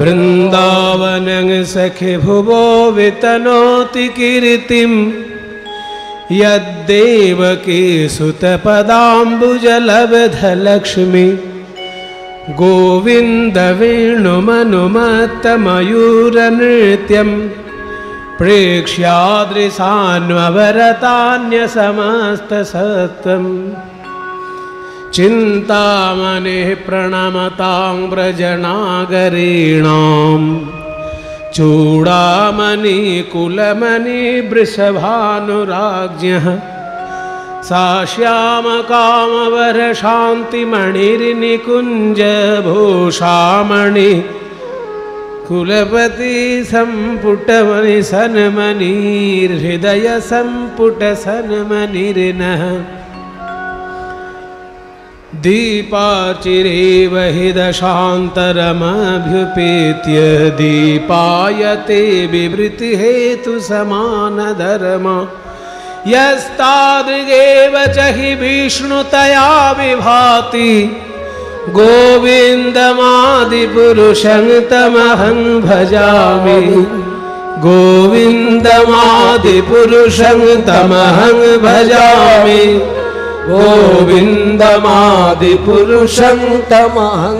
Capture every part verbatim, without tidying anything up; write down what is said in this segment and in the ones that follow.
वृंदावनं सखे भुवो वितनोति कीर्तिं यद्देवकी सुतपदाम्बुजलब्धलक्ष्मी गोविंद वेणुमनुमत्तमयूरनृत्यं प्रेक्ष्यादृशान्वरतान्यसमस्तसत्त्वम् चिन्तामणिः प्रणमतां व्रजनागरीणां चूडामणि कुलमणि वृषभानुराज्ञः सा श्यामकामवरशान्तिमणिर्निकुञ्जभूषामणि कुलपति सम्पुटमणि सन्मणिर्हृदय सम्पुट सन्मणिर्नः दीपाचिरेव हि दशान्तरमभ्युपेत्य दीपायते विवृतिहेतुसमानधर्म यस्तादृगेव च हि विष्णुतया विभाति गोविन्दमादिपुरुषं तमहं भजामि गोविन्दमादिपुरुषं तमहं भजामि गोविन्दमादिपुरुषं तमहं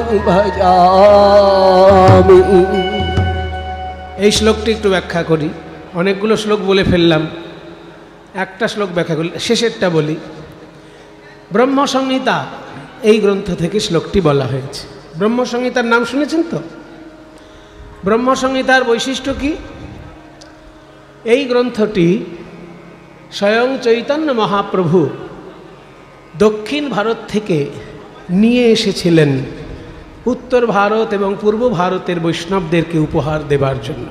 भजामि। এই শ্লোকটি একটু ব্যাখ্যা করি। অনেকগুলো শ্লোক বলে ফেললাম, একটা শ্লোক ব্যাখ্যা করি, শেষেরটা বলি। ব্রহ্মসংহিতা এই গ্রন্থ থেকে শ্লোকটি বলা হয়েছে। ব্রহ্মসংহিতার নাম শুনেছেন তো? ব্রহ্মসংহিতার বৈশিষ্ট্য কি? এই গ্রন্থটি স্বয়ং চৈতন্য মহাপ্রভু দক্ষিণ ভারত থেকে নিয়ে এসেছিলেন উত্তর ভারত এবং পূর্ব ভারতের বৈষ্ণবদেরকে উপহার দেবার জন্য।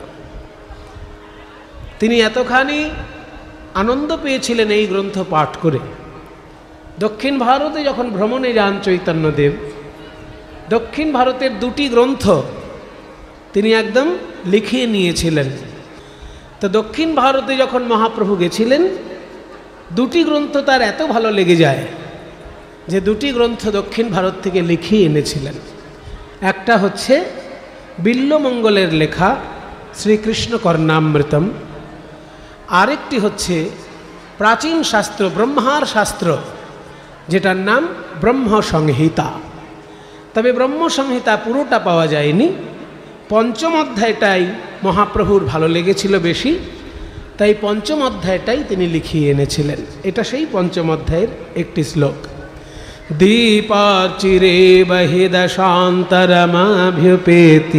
তিনি এতখানি আনন্দ পেয়েছিলেন এই গ্রন্থ পাঠ করে। দক্ষিণ ভারতে যখন ভ্রমণে যান চৈতন্যদেব, দক্ষিণ ভারতের দুটি গ্রন্থ তিনি একদম লিখিয়ে নিয়েছিলেন। তো দক্ষিণ ভারতে যখন মহাপ্রভু গেছিলেন, দুটি গ্রন্থ তার এত ভালো লেগে যায় যে দুটি গ্রন্থ দক্ষিণ ভারত থেকে লিখিয়ে এনেছিলেন। একটা হচ্ছে বিল্বমঙ্গলের লেখা শ্রীকৃষ্ণ কর্ণামৃতম, আরেকটি হচ্ছে প্রাচীন শাস্ত্র ব্রহ্মার শাস্ত্র, যেটার নাম ব্রহ্মসংহিতা। তবে ব্রহ্মসংহিতা পুরোটা পাওয়া যায়নি। পঞ্চম অধ্যায়টাই মহাপ্রভুর ভালো লেগেছিল বেশি, তাই পঞ্চম অধ্যায়টাই তিনি লিখিয়ে এনেছিলেন। এটা সেই পঞ্চম অধ্যায়ের একটি শ্লোক। দীপাচিরে বহি দশান্তরমভ্যুপেত্য,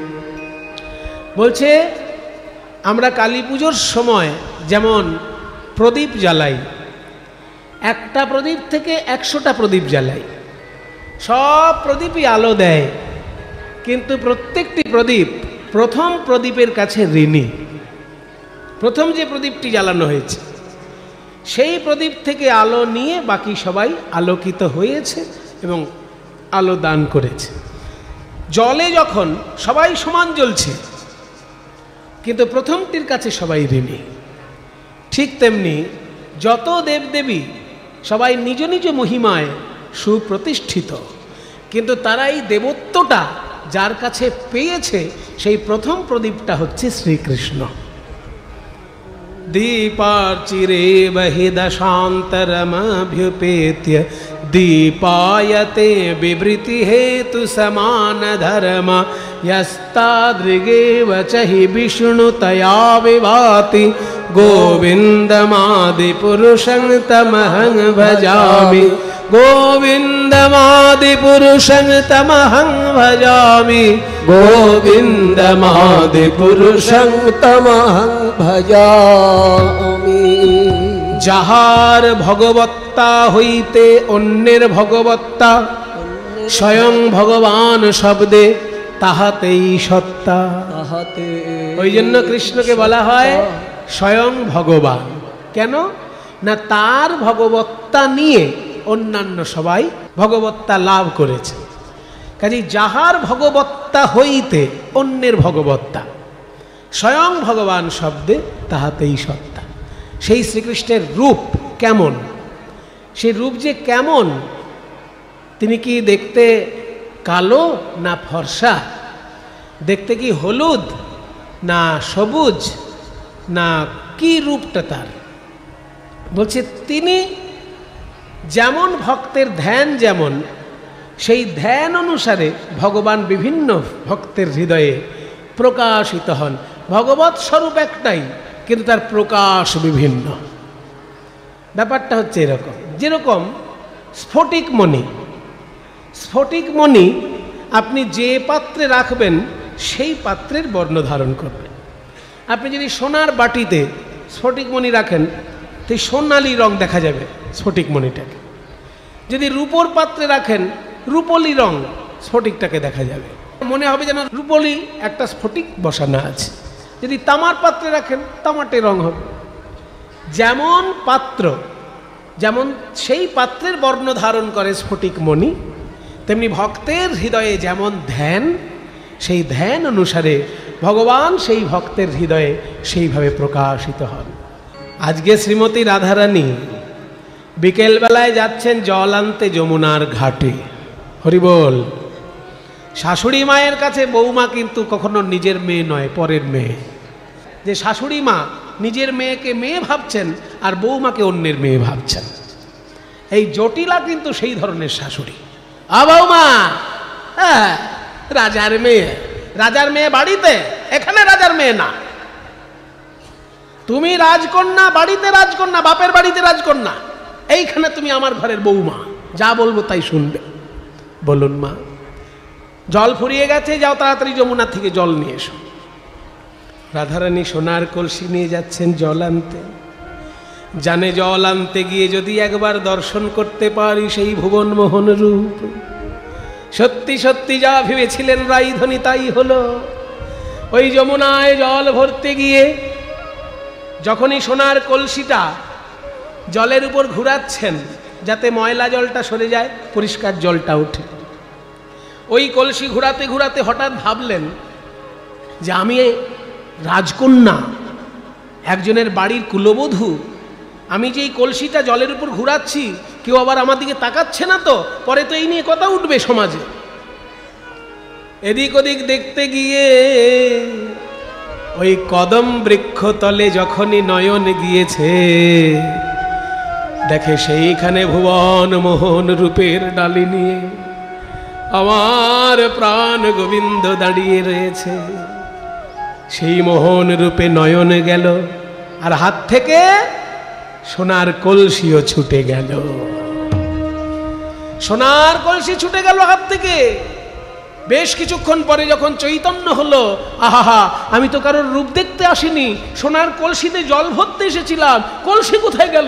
বলছে আমরা কালী পুজোর সময় যেমন প্রদীপ জ্বালাই, একটা প্রদীপ থেকে একশোটা প্রদীপ জ্বালাই, সব প্রদীপই আলো দেয়, কিন্তু প্রত্যেকটি প্রদীপ প্রথম প্রদীপের কাছে ঋণী। প্রথম যে প্রদীপটি জ্বালানো হয়েছে সেই প্রদীপ থেকে আলো নিয়ে বাকি সবাই আলোকিত হয়েছে এবং আলো দান করেছে। জলে যখন সবাই সমান জ্বলছে, কিন্তু প্রথমটির কাছে সবাই ঋণী। ঠিক তেমনি যত দেবদেবী সবাই নিজ নিজ মহিমায় সুপ্রতিষ্ঠিত, কিন্তু তারা এই দেবত্বটা যার কাছে পেয়েছে সেই প্রথম প্রদীপটা হচ্ছে শ্রীকৃষ্ণ। দীপাচিরে বহি দশান্তরমভ্যুপেত্য दीपायते विवृति हेतु समान धर्म यस्तादृगेव च हि विष्णुतया विभाति गोविन्दमादिपुरुषं तमहं भजामि गोविन्दमादिपुरुषं तमहं भजामि गोविन्दमादिपुरुषं तमहं भजामि। যাহার ভগবত্তা হইতে অন্যের ভগবত্তা স্বয়ং ভগবান শব্দে তাহাতেই সত্তা। তাহাতে ওই জন্য কৃষ্ণকে বলা হয় স্বয়ং ভগবান। কেন না তার ভগবত্তা নিয়ে অন্যান্য সবাই ভগবত্তা লাভ করেছে। কাজে যাহার ভগবত্তা হইতে অন্যের ভগবত্তা স্বয়ং ভগবান শব্দে তাহাতেই সত্তা। সেই শ্রীকৃষ্ণের রূপ কেমন, সেই রূপ যে কেমন, তিনি কি দেখতে কালো না ফর্সা, দেখতে কি হলুদ না সবুজ না কি রূপটা তার? বলছে তিনি যেমন ভক্তের ধ্যান যেমন, সেই ধ্যান অনুসারে ভগবান বিভিন্ন ভক্তের হৃদয়ে প্রকাশিত হন। ভগবৎ স্বরূপ একটাই, কিন্তু তার প্রকাশ বিভিন্ন। ব্যাপারটা হচ্ছে এরকম, যেরকম স্ফটিক মণি। স্ফটিক মণি আপনি যে পাত্রে রাখবেন সেই পাত্রের বর্ণ ধারণ করবে। আপনি যদি সোনার বাটিতে স্ফটিক মণি রাখেন তো সোনালি রং দেখা যাবে স্ফটিক মণিটাকে। যদি রূপোর পাত্রে রাখেন রূপলি রং স্ফটিকটাকে দেখা যাবে, মনে হবে যেন রূপলি একটা স্ফটিক বসানো আছে। যদি তামার পাত্রে রাখেন তামাটে রং হবে। যেমন পাত্র, যেমন সেই পাত্রের বর্ণ ধারণ করে স্ফটিক মণি, তেমনি ভক্তের হৃদয়ে যেমন ধ্যান, সেই ধ্যান অনুসারে ভগবান সেই ভক্তের হৃদয়ে সেইভাবে প্রকাশিত হন। আজকে শ্রীমতী রাধারানী বিকেলবেলায় যাচ্ছেন জল আনতে যমুনার ঘাটে। হরিবোল। শাশুড়ি মায়ের কাছে বৌমা কিন্তু কখনো নিজের মেয়ে নয়, পরের মেয়ে। যে শাশুড়ি মা নিজের মেয়েকে মেয়ে ভাবছেন আর বৌমাকে অন্যের মেয়ে ভাবছেন, এই জটিলা কিন্তু সেই ধরনের শাশুড়ি। আ বৌমা, হ্যাঁ রাজার মেয়ে, রাজার মেয়ে বাড়িতে, এখানে রাজার মেয়ে না। তুমি রাজকন্যা, বাড়িতে রাজকন্যা, বাপের বাড়িতে রাজকন্যা, এইখানে তুমি আমার ঘরের বৌমা, যা বলবো তাই শুনবে। বলুন মা, জল ফুরিয়ে গেছে, যাও তাড়াতাড়ি যমুনা থেকে জল নিয়ে এসো। রাধারানী সোনার কলসি নিয়ে যাচ্ছেন জল আনতে। জানে জল আনতে গিয়ে যদি একবার দর্শন করতে পারি সেই ভুবন মোহন রূপ, সত্যি সত্যি যা ভেবেছিলেন রাইধনী তাই হলো। ওই যমুনায় জল ভরতে গিয়ে যখনই সোনার কলসিটা জলের উপর ঘুরাচ্ছেন যাতে ময়লা জলটা সরে যায়, পরিষ্কার জলটা ওঠে, ওই কলসি ঘুরাতে ঘুরাতে হঠাৎ ভাবলেন যে আমি রাজকন্যা, একজনের বাড়ির কুলবধূ, আমি যে এই কলসিটা জলের উপর ঘুরাচ্ছি কেউ আবার আমার দিকে তাকাচ্ছে না তো, পরে তো এই নিয়ে কথা উঠবে সমাজে। এদিক ওদিক দেখতে গিয়ে ওই কদম বৃক্ষ তলে যখনই নয়ন গিয়েছে, দেখে সেইখানে ভুবন মোহন রূপের ডালি নিয়ে আমার প্রাণ গোবিন্দ দাঁড়িয়ে রয়েছে। সেই মোহন রূপে নয়ন গেল, আর হাত থেকে সোনার কলসিও ছুটে গেল। সোনার কলসি ছুটে গেল হাত থেকে। বেশ কিছুক্ষণ পরে যখন চৈতন্য হলো, আহা, আমি তো কারোর রূপ দেখতে আসিনি, সোনার কলসিতে জল ভরতে এসেছিলাম, কলসি কোথায় গেল?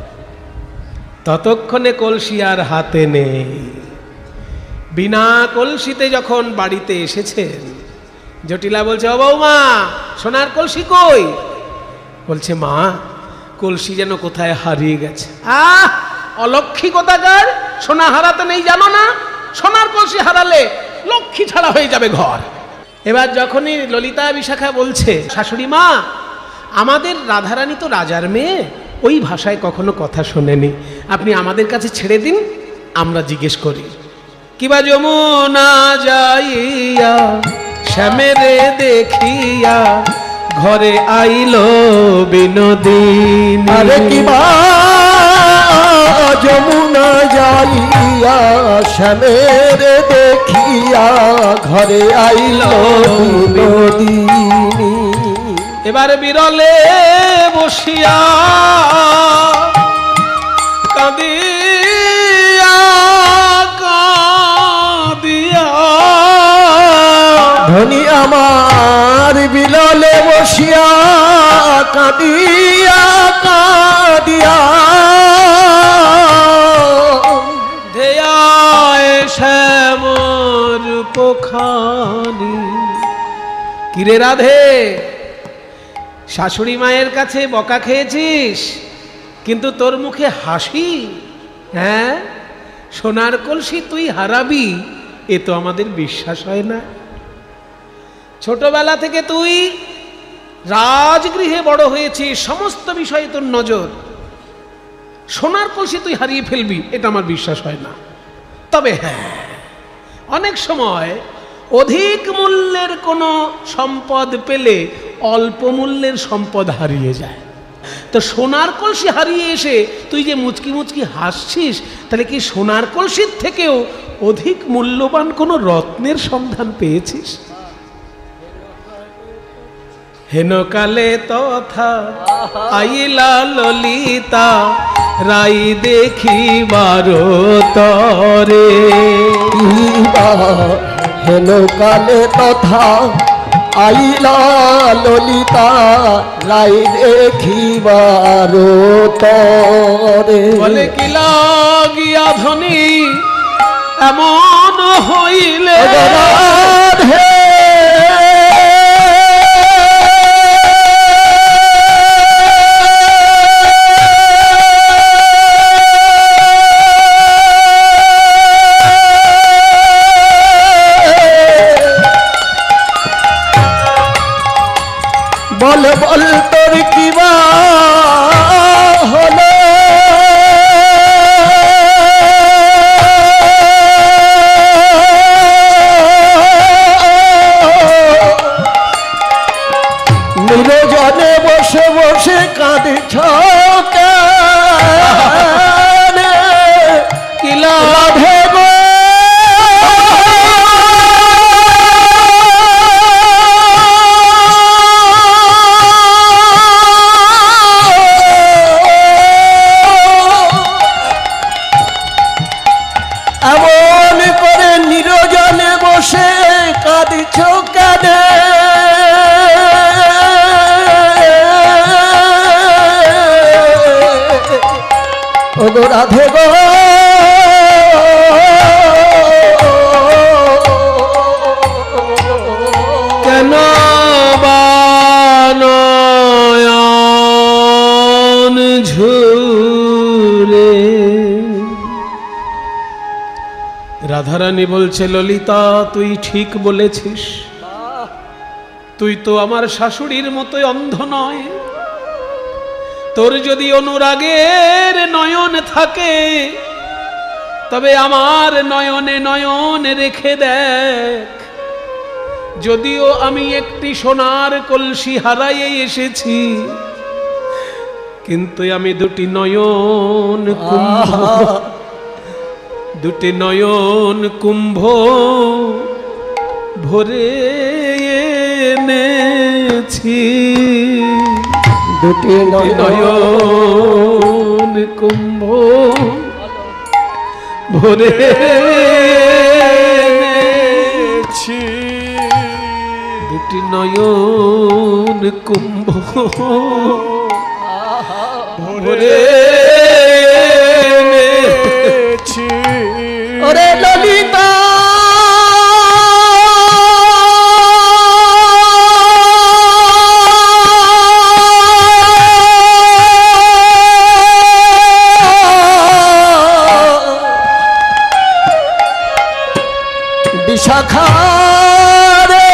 ততক্ষণে কলসি আর হাতে নেই। বিনা কলসিতে যখন বাড়িতে এসেছেন, জটিলা বলছে, ও বৌমা, সোনার কলসি কই? বলছে, মা, কলসি যেন কোথায় হারিয়ে গেছে। আহ, অলক্ষী কোথাকার, সোনা হারাতে নেই জানো না? সোনার কলসি হারালে লক্ষ্মী ছাড়া হয়ে যাবে ঘর। এবার যখনই ললিতা বিশাখা বলছে, শাশুড়ি মা, আমাদের রাধারানী তো রাজার মেয়ে, ওই ভাষায় কখনো কথা শোনেনি, আপনি আমাদের কাছে ছেড়ে দিন, আমরা জিজ্ঞেস করি। কিবা যমুনা যাইয়া শ্যামেরে দেখিয়া ঘরে আইলো বিনোদিনী। আরে কিবা যমুনা যাইয়া শ্যামেরে দেখিয়া ঘরে আইলো বিনোদিনী। এবার বিরলে বসিয়া কাঁদিয়া কাঁদিয়া, ধনী আমার বিরলে বসিয়া কাঁদিয়া কাঁদিয়া ধেয়ায় শ্যামর পোখানি। কিরে রাধে, শাশুড়ি মায়ের কাছে বকা খেয়েছিস, কিন্তু তোর মুখে হাসি। হ্যাঁ, সোনার কলসি তুই হারাবি, এ তো আমাদের বিশ্বাস হয় না। ছোটবেলা থেকে তুই রাজগৃহে বড় হয়েছিস, সমস্ত বিষয়ে তোর নজর, সোনার কলসি তুই হারিয়ে ফেলবি, এটা আমার বিশ্বাস হয় না। তবে হ্যাঁ, অনেক সময় অধিক মূল্যের কোনো সম্পদ পেলে অল্প মূল্যের সম্পদ হারিয়ে যায়। তো সোনার কলসি হারিয়ে এসে তুই যে মুচকি মুচকি হাসছিস, তাহলে কি সোনার কলসির থেকেও অধিক মূল্যবান কোনো রত্নের সন্ধান পেয়েছিস? হেনকালে তথা আইলা ললিতা রাই দেখিবার তরে। হেনকালে তথা আইলা ললিতা রাই দেখিবার তরে। বলে কি লাগিয়া ধনী এমন হইলে রাধে বল বল তোর কিবা হলো নিরজনে বসে বসে কাঁদছ কেনে? কি লাভে গো এমন করে নিরজনে বসে কাঁদছ কেনে? ও গো রাধে গো কেন বানয়ন ঝুরে? রাধারানী বলছে, ললিতা তুই ঠিক বলেছিস, তুই তো আমার শাশুড়ির মতোই অন্ধ নয়। তোর যদি অনুরাগের নয়ন থাকে তবে আমার নয়নে নয়ন রেখে দেখ। যদিও আমি একটি সোনার কলসি হারাইয়ে এসেছি, কিন্তু আমি দুটি নয়ন কুম্ভ, দুটি নয়ন কুম্ভ ভরে এনেছি। দুটি নয়ন কুম্ভ ভরে এনেছি, দুটি নয়ন কুম্ভ ভরে এনেছি। ওরে ললিতা বিশাখা রে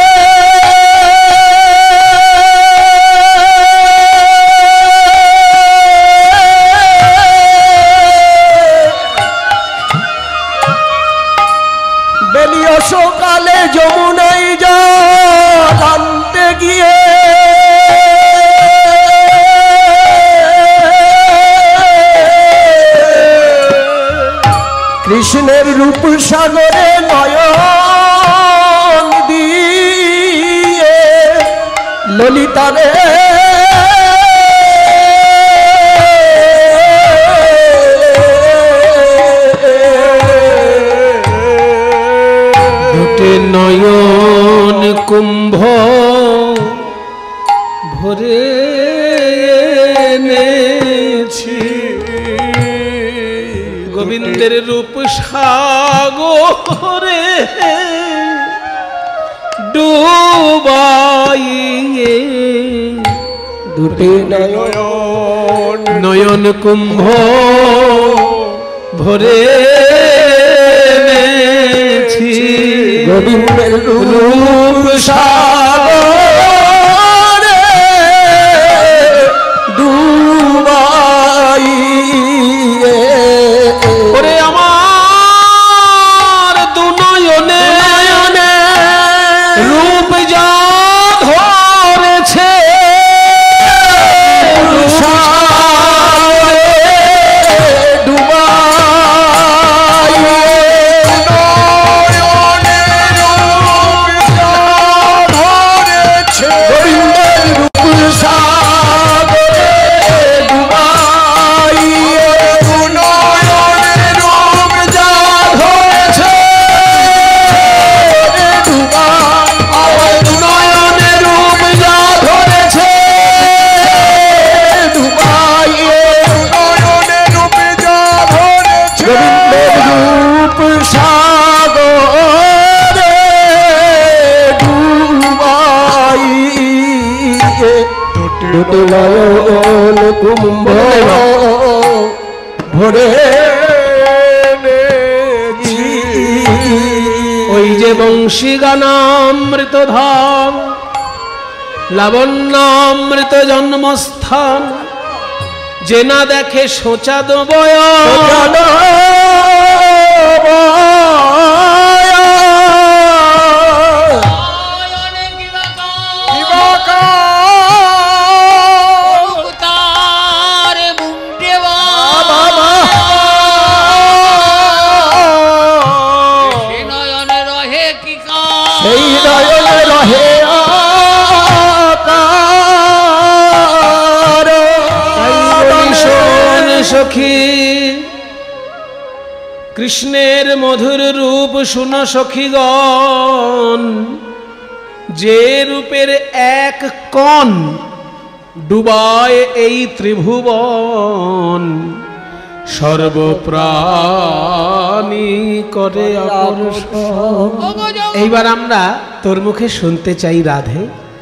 বেলিও সকালে যমুনায় জল আনতে গিয়ে কৃষ্ণের রূপ সাগরে নয়ন দিয়ে ললিতারে দুটি নয়ন কুম্ভ ভরে এনেছি। গোবিন্দের রূপ সাগরে ডুবাইয়ে দুটি নয়ন নয়ন কুম্ভ ভরে এনেছি। গোবিন্দের রূপ সাগরে ডুবাইয়ে ওরে আমার দু নয়নে দুটি নয়ন কুম্ভ ভরে এনেছি। ওই যে বংশী গানামৃত ধাম, লাবণ্যামৃত জন্মস্থান, যে না দেখে সোচাদ বয়ন, সেই নয়নে রহে আকার। শোন সখী, কৃষ্ণের মধুর রূপ শুন সখীগণ, যে রূপের এক কণ ডুবায় এই ত্রিভুবন, সর্বপ্রাণী করে আকর্ষণ। এইবার আমরা তোর মুখে শুনতে চাই রাধে,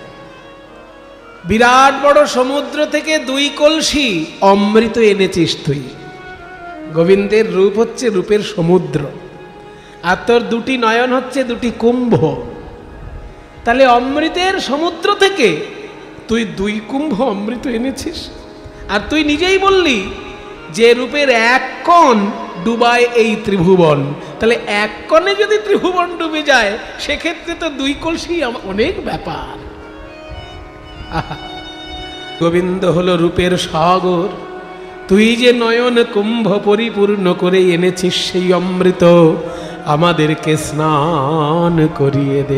বিরাট বড় সমুদ্র থেকে দুই কলসি অমৃত এনেছিস তুই। গোবিন্দের রূপ হচ্ছে রূপের সমুদ্র, আর তোর দুটি নয়ন হচ্ছে দুটি কুম্ভ। তাহলে অমৃতের সমুদ্র থেকে তুই দুই কুম্ভ অমৃত এনেছিস। আর তুই নিজেই বললি যে রূপের এক কণ ডুবায় এই ত্রিভুবন, তাহলে এক কণে যদি ত্রিভুবন ডুবে যায় সেক্ষেত্রে তো দুই কলসি অনেক ব্যাপার। গোবিন্দ হলো রূপের সাগর, তুই যে নয়ন কুম্ভ পরিপূর্ণ করে এনেছিস সেই অমৃত আমাদেরকে স্নান করিয়ে দে।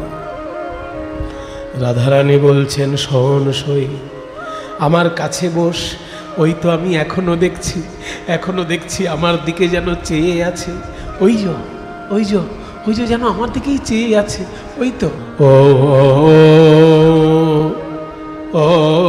রাধারানী বলছেন, শোন সই, আমার কাছে বস। ওই তো আমি এখনো দেখছি, এখনো দেখছি আমার দিকে যেন চেয়ে আছে। ওই যো ওই যো ওই যে যেন আমার দিকেই চেয়ে আছে। ওই তো ও ও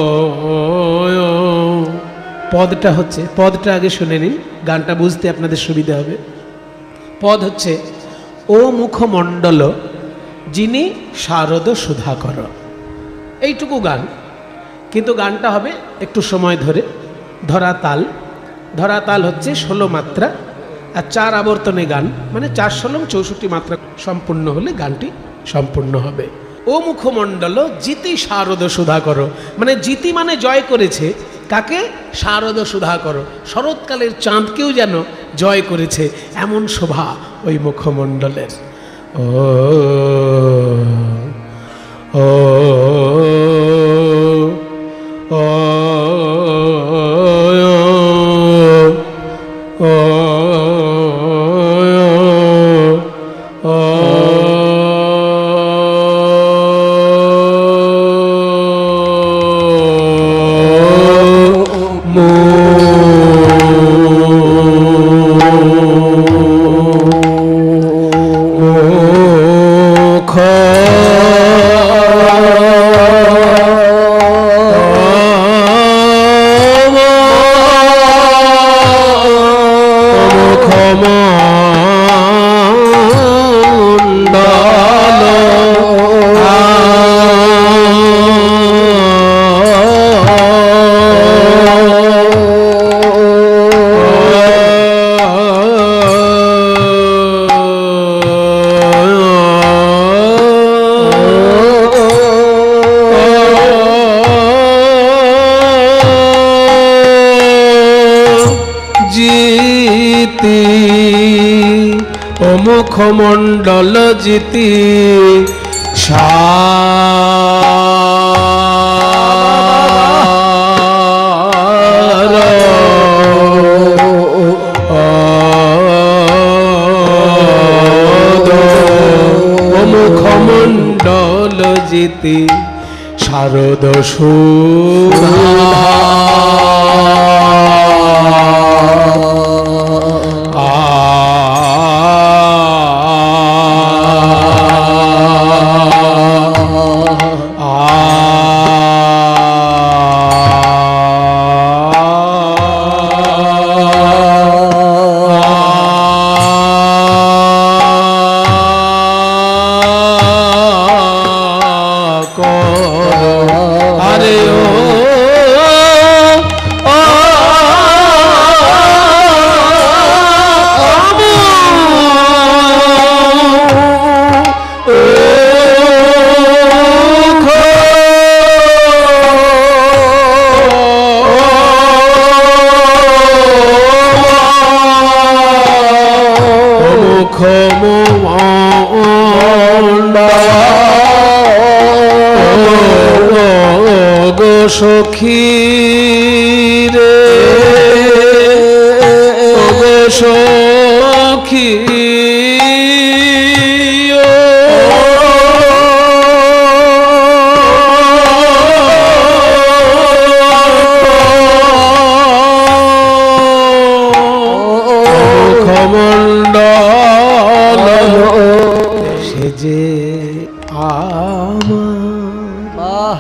পদটা হচ্ছে, পদটা আগে শুনে নিন, গানটা বুঝতে আপনাদের সুবিধা হবে। পদ হচ্ছে, ও মুখমণ্ডল যিনি শারদ সুধাকর, এইটুকু গান। কিন্তু গানটা হবে একটু সময় ধরে, ধরা তাল। ধরা তাল হচ্ছে ষোলো মাত্রা, আর চার আবর্তনে গান, মানে চার ষোলো চৌষট্টি মাত্রা সম্পূর্ণ হলে গানটি সম্পূর্ণ হবে। ও মুখমণ্ডল জিতি শারদ সুধাকর, মানে জিতি মানে জয় করেছে কাকে? শারদ সুধাকর, শরৎকালের চাঁদকেও যেন জয় করেছে, এমন শোভা ওই মুখমণ্ডলের। ও ও ও মুখমণ্ডল জিতি সার মুখমণ্ডল জিতি শারদ সুধা আরে ও সখী রে ওগো সখী যে আমার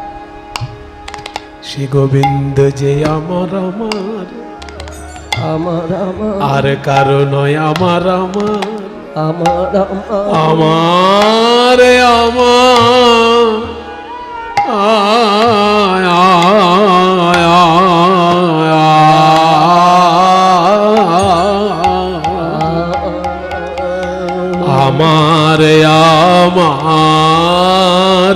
সে গোবিন্দ যে আমার আমার আমার আমার আর কারো নয় আমার আমার আমার আমার আমার আয় আয় আমার আমার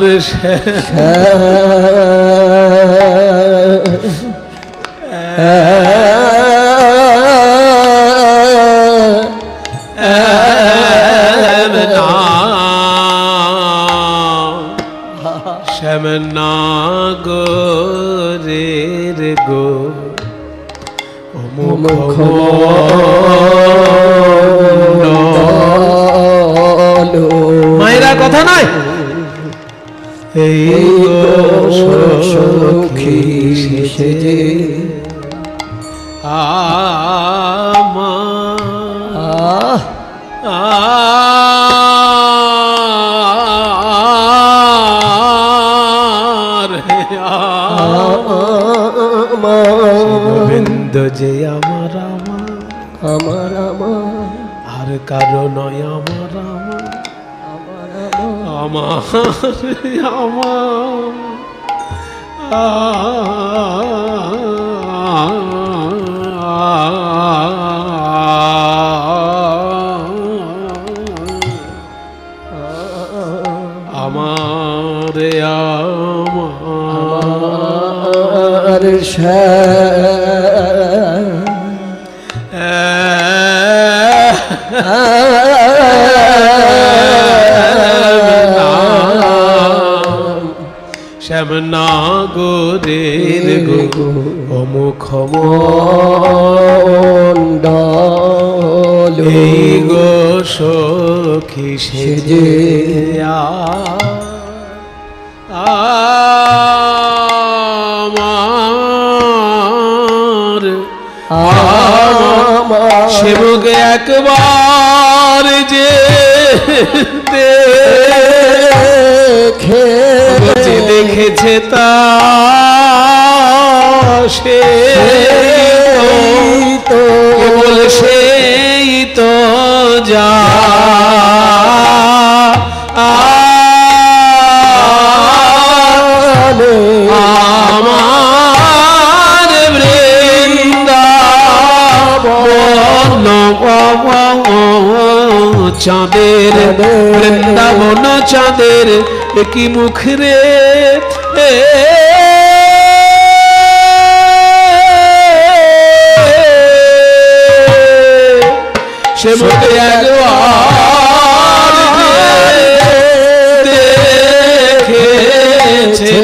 শ্যামনা গো রে রে গো মুখ মায়েরা কথা নয় এই সখী সেজে আমার গোবিন্দ যে আমার আমার আমার আমার আর কারো নয় আমার আমার আমার আমার আমার শ্যামনা গো রে গো অমুখ মণ্ডল এই গো সখী সেজে আমার আমার সেবকে একবার যে দেখে দেখেছে তা সে তো কেবল সেই তো যা আমার বৃন্দাবন চাঁদের বৃন্দাবন চাঁদের একই মুখ রে সে মুখে একবার দেখেছে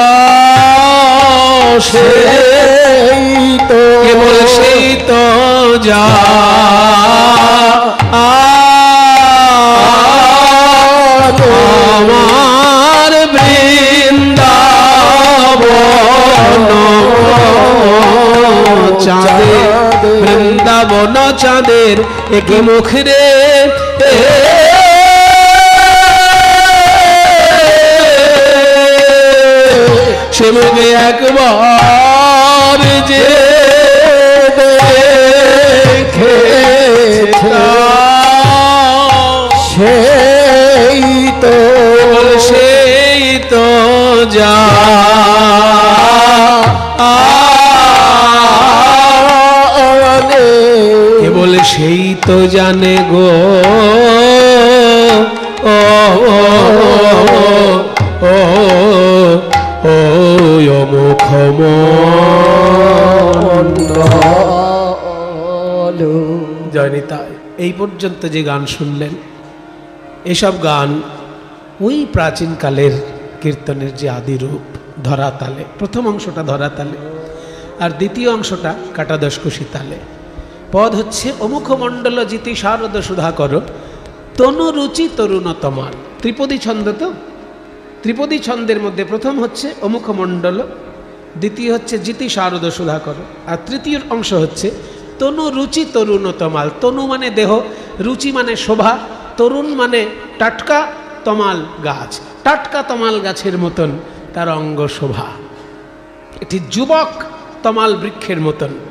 সেই তো কেবল সেই তো যা আমার বৃন্দাবন চাঁদের বৃন্দাবন চাঁদের একই মুখ রে সে মুখে একবার যে সেই তো সেই তো যা কেবল সেই তো জানে গো ও ও ও মুখ জয়নিতা এই পর্যন্ত যে গান শুনলেন এসব গান ওই প্রাচীনকালের কীর্তনের যে আদি রূপ ধরাতালে, প্রথম অংশটা ধরাতালে, আর দ্বিতীয় অংশটা কাটাদশকুশি তালে। পদ হচ্ছে অমুখ মণ্ডল জিতি শারদ সুধাকর তনু রুচি তরুণতমাল। ত্রিপদী ছন্দ তো, ত্রিপদী ছন্দের মধ্যে প্রথম হচ্ছে অমুখ মণ্ডল, দ্বিতীয় হচ্ছে জিতি শারদ সুধাকর, আর তৃতীয় অংশ হচ্ছে তনু রুচি তরুণতমাল। তনু মানে দেহ, রুচি মানে শোভা, তরুণ মানে টাটকা, তমাল গাছ, টাটকা তমাল গাছের মতন তার অঙ্গ শোভা, এটি যুবক তমাল বৃক্ষের মতন।